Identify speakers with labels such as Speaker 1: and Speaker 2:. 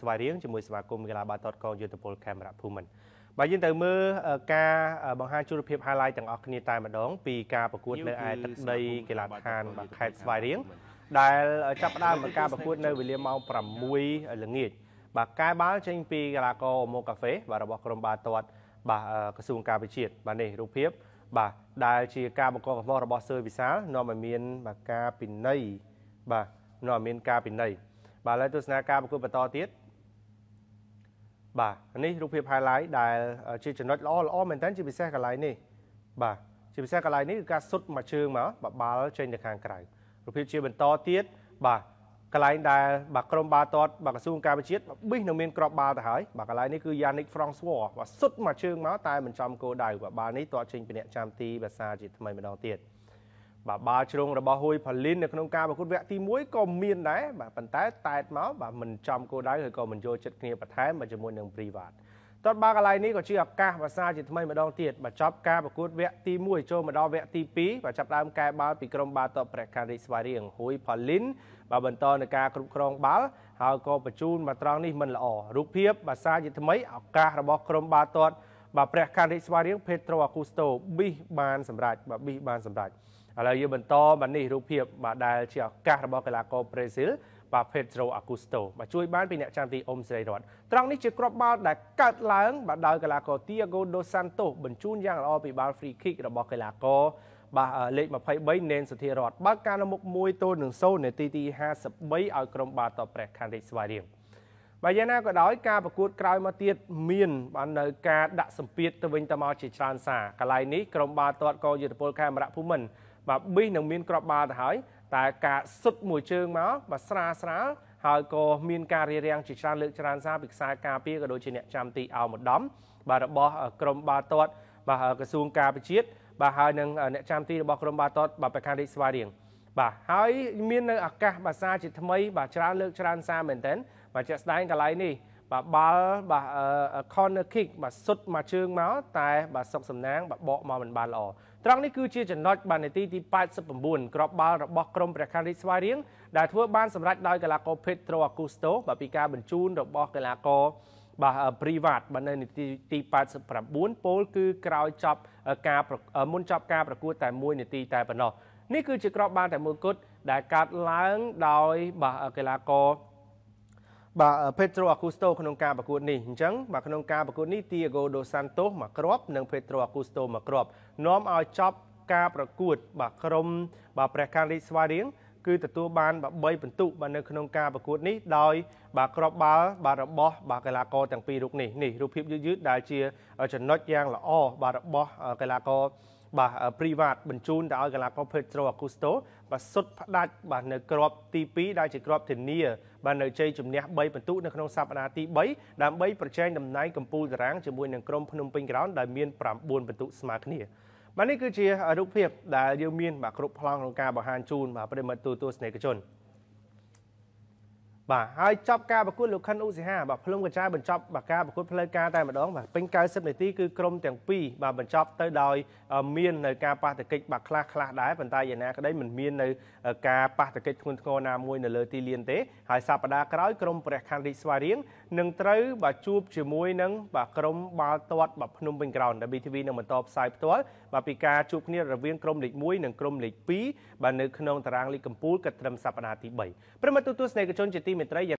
Speaker 1: ស្វាយរៀងជាមួយសមាគមកីឡាបាល់ទាត់កងយុទ្ធពលខេមរៈភូមិន្ទបើយើងទៅមើលការបង្ហាញជីវភាព highlight ទាំងអស់គ្នាតែម្ដងពីការប្រកួតនៅឯទឹកដីកីឡាដ្ឋានខេត្តស្វាយរៀងដែលចាប់ផ្ដើមការប្រកួតនៅវេលាម៉ោង 6 ល្ងាចបាទកែបាល់ចេញពីកីឡាករអូម៉ូកាហ្វេបាទរបស់ក្រុមបាល់ទាត់បាទក្រសួងការវិជាតិបាទនេះរូបភាពបាទដែលជាការបង្កកំហុសរបស់សឿវិសាលនាំឲ្យមានបាទការពិន័យបាទនាំឲ្យមានការពិន័យបាទឥឡូវទស្សនាការប្រកួតបន្តទៀតបាទនេះរូបភាព highlight ដែលជាចំណុចល្អមែនតើជាពិសេសកន្លែងនេះបាទជាពិសេសកន្លែងនេះគឺការសុទ្ធមួយជើងមកបាល់ចេញទៅខាងក្រៅរូបភាពជាបន្តទៀតបាទកន្លែងដែលបាទក្រុមបាល់ទាត់បាទក្រសួងការវិជាតិប៊ីសនៅមានក្របបាល់ទៅហើយបាទកន្លែងនេះគឺ Yannick Francois បាទសុទ្ធមួយជើងមកតែមិនចំគោលដៅបាទបាល់នេះទាត់ចេញពីអ្នកចាំទីបាសាជាថ្មីម្ដងទៀតបាទបាល់ជ្រុងរបស់ហ៊ុយផាលីននៅក្នុងការប្រកួតវគ្គទី1ក៏មានដែរបាទប៉ុន្តែតែតមកបាទមិនចំគោលដៅហើយក៏មិនយកចិត្តគ្នាបន្ថែមបាទជាមួយនឹង Privat តតបាល់កន្លែងនេះក៏ជាឱកាសបាសាជាថ្មីម្ដងទៀតបាទចប់ការប្រកួតវគ្គទី1ចូលមកដល់វគ្គទី2បាទចាប់ដើមកែបាល់ពីក្រុមបាល់ទាត់ព្រះខ័នរាជស្វាយរៀងហ៊ុយផាលីនបាទបន្តនៅការគ្រប់គ្រងបាល់ហើយក៏បញ្ជូនមកត្រង់នេះមិនល្អរូបភាពបាសាជាថ្មីឱកាសរបស់ក្រុមបាល់ទាត់បាទព្រះខ័នរាជស្វាយរៀង Pedro Augusto ប៊ីសបានសម្រេចបាទប៊ីសបានសម្រេចឥឡូវយើងបន្តបាទនេះរូបភាពបាទដែលជាឱកាសរបស់កីឡាករប្រេស៊ីលបាទ Pedro Augusto បាទជួយបានពីអ្នកចាំទីអ៊ុំសេរីរតត្រង់នេះជាគ្រាប់បាល់ដែលកើតឡើងបាទដោយកីឡាករ Thiago dos Santos បញ្ជូនយ៉ាងល្អពីបាល់ free kick របស់កីឡាករបាទលេខ23ណេនសុធារតបើកការនៅមុខ1-0នាទីទី53ឲ្យក្រុមបាល់ទាត់ព្រះខ័នរាជស្វាយរៀងបើយ៉ាងណាក៏ដោយការប្រកួតក្រោយមកទៀតមានបាននៅការដាក់សម្ពាធទៅវិញទៅមកជាច្រើនសារកន្លែងនេះក្រុមបាល់ទាត់កងយុទ្ធពលខេមរៈភូមិន្ទបាទប៊ីសនឹងមានក្របបាល់ទៅហើយតែការសុទ្ធមួយជើងមកបាទស្រាលហើយក៏មានការរារាំងជាច្រើនលើកច្រើនសារពីខ្សែការពារក៏ដូចជាអ្នកចាំទីអោមដំបាទរបស់ក្រុមបាល់ទាត់បាទក្រសួងការវិជាតិបាទហើយនឹងអ្នកចាំទីរបស់ក្រុមបាល់ទាត់បាទព្រះខ័នរាជស្វាយរៀងបាទហើយមាននៅឱកាសបាសាជាថ្មីបាទច្រើនលើកច្រើនសារមែនទែនបាទជាក់ស្ដែងកន្លែងនេះបាទបាល់បាទ corner kick បាទសុទ្ធមួយជើងមកតែបាទសុកសំណាងបាទបកមកមិនបានល្អត្រង់នេះគឺជាចំណុចបាទនាទីទី89ក្របបាល់របស់ក្រុមព្រះខ័នរាជស្វាយរៀងដែលធ្វើបានសម្រេចដោយកីឡាករ Pedro Augusto បាទពីការបញ្ជូនរបស់កីឡាករបាទ Privat បាទនៅនាទីទី89ពោលគឺក្រោយចប់ការមុនចប់ការប្រកួតតែ1នាទីតែប៉ុណ្ណោះនេះគឺជាក្របបាល់តែមួយគត់ដែលកាត់ឡើងដោយបាទកីឡាករបាទ Pedro Augusto ក្នុងការប្រកួតនេះអញ្ចឹងបាទក្នុងការប្រកួតនេះ Thiago dos Santos មកគ្រាប់និង Pedro Augusto មកគ្រាប់នាំឲ្យចប់ការប្រកួតបាទក្រុមបាទព្រះខ័នរាជស្វាយរៀងគឺទទួលបាន3ពិន្ទុបាទនៅក្នុងការប្រកួតនេះដោយបាទគ្រាប់បាល់បាទរបស់បាទកីឡាករទាំងពីររូបនេះរូបភាពយឺតដែលជាចំណុចយ៉ាងល្អបាទរបស់កីឡាករបាទ Privat បញ្ជូនទៅឲ្យកីឡាករ Pedro Augusto បាទសុទ្ធផ្ដាច់បាទនៅគ្រាប់ទី2ដែលជាគ្រាប់ធានាបាទនៅជ័យជំនះ3ពិន្ទុនៅក្នុងសប្តាហ៍ទី3ដើម្បីប្រជែងតំណែងកំពូលតារាងជាមួយនឹងក្រុមភ្នំពេញក្រោនដែលមាន9ពិន្ទុស្មើគ្នាបាទនេះគឺជារូបភាពដែលយើងមានបាទគ្រប់ប្លង់ក្នុងការបង្ហាញជូនបាទប្រិមត្តទូទស្សនិកជនបាទហើយចប់ការប្រកួតលោកខិនឧសិហាបាទភ្លុំកញ្ចែបញ្ចប់បាទការប្រកួតផ្លូវការតែម្ដងបាទពេញ90នាទីគឺក្រុមទាំងពីរបាទបញ្ចប់ទៅដោយមាននៅការប៉ះទង្គិចបាទខ្លះដែរប៉ុន្តែយ៉ាងណាក្តីមិនមាននៅការប៉ះទង្គិចធ្ងន់ធ្ងរណាមួយនៅលើទីលានទេហើយសប្តាហ៍ក្រោយក្រុមព្រះខ័នរាជស្វាយរៀងនឹងត្រូវបាទជួបជាមួយនឹងបាទក្រុមបាល់ទាត់បាទភ្នំពេញក្រោនដែល BTV នឹងបន្តផ្សាយផ្ទាល់បាទពីការជួបគ្នារវាងក្រុមលេខ1និងក្រុមលេខ2បាទនៅក្នុងតារាងលីកកំពូលគិតត្រឹមសប្តាហ៍ទី3ប្រិមត្តទូទស្សនិកជនជាទីមេត្រី